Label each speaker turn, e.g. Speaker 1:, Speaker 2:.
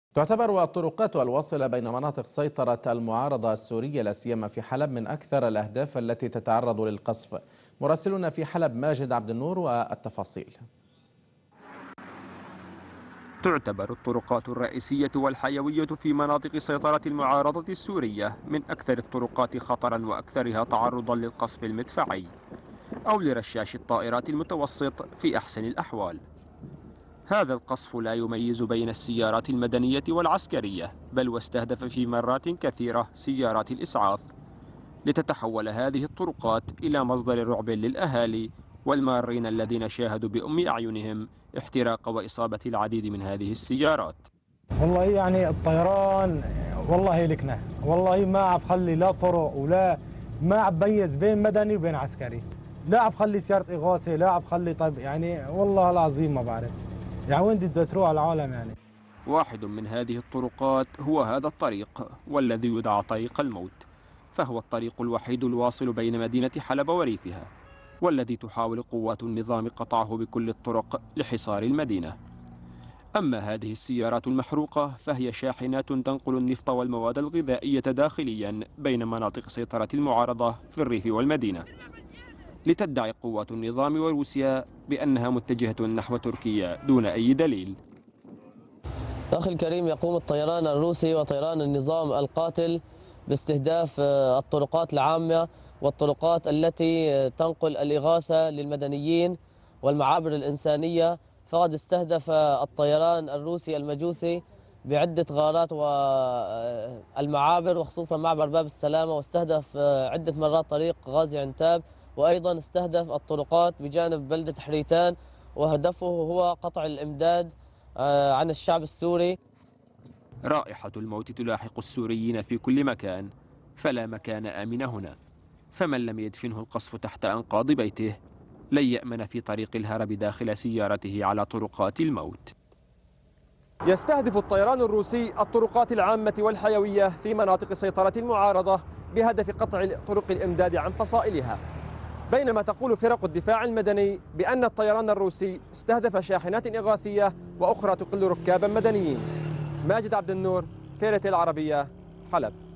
Speaker 1: تعتبر الطرقات الواصلة بين مناطق سيطرة المعارضة السورية لا سيما في حلب من أكثر الأهداف التي تتعرض للقصف. مراسلنا في حلب ماجد عبد النور والتفاصيل.
Speaker 2: تعتبر الطرقات الرئيسية والحيوية في مناطق سيطرة المعارضة السورية من أكثر الطرقات خطرا وأكثرها تعرضا للقصف المدفعي أو لرشاش الطائرات المتوسط في أحسن الأحوال. هذا القصف لا يميز بين السيارات المدنية والعسكرية، بل واستهدف في مرات كثيرة سيارات الإسعاف، لتتحول هذه الطرقات إلى مصدر رعب للأهالي والمارين الذين شاهدوا بأم أعينهم احتراق وإصابة العديد من هذه السيارات.
Speaker 3: والله يعني الطيران والله لكنا، والله ما عم بخلي لا طرق ولا ما عم بميز بين مدني وبين عسكري، لا عم بخلي سيارة إغاثة، لا عم بخلي طيب يعني والله العظيم ما بعرف يعني وين بدها تروح العالم يعني.
Speaker 2: واحد من هذه الطرقات هو هذا الطريق والذي يدعى طريق الموت، فهو الطريق الوحيد الواصل بين مدينة حلب وريفها، والذي تحاول قوات النظام قطعه بكل الطرق لحصار المدينة. أما هذه السيارات المحروقة فهي شاحنات تنقل النفط والمواد الغذائية داخليا بين مناطق سيطرة المعارضة في الريف والمدينة، لتدعي قوات النظام وروسيا بأنها متجهة نحو تركيا دون أي دليل.
Speaker 4: أخي الكريم، يقوم الطيران الروسي وطيران النظام القاتل باستهداف الطرقات العامة والطرقات التي تنقل الإغاثة للمدنيين والمعابر الإنسانية. فقد استهدف الطيران الروسي المجوسي بعدة غارات والمعابر وخصوصا معبر باب السلامة، واستهدف عدة مرات طريق غازي عنتاب، وأيضا استهدف الطرقات بجانب بلدة حريتان، وهدفه هو قطع الإمداد عن الشعب السوري.
Speaker 2: رائحة الموت تلاحق السوريين في كل مكان، فلا مكان آمن هنا، فمن لم يدفنه القصف تحت أنقاض بيته لن يأمن في طريق الهرب داخل سيارته على طرقات الموت.
Speaker 5: يستهدف الطيران الروسي الطرقات العامة والحيوية في مناطق سيطرة المعارضة بهدف قطع طرق الإمداد عن فصائلها، بينما تقول فرق الدفاع المدني بأن الطيران الروسي استهدف شاحنات إغاثية وأخرى تقل ركابا مدنيين. ماجد عبد النور، TRT العربية، حلب.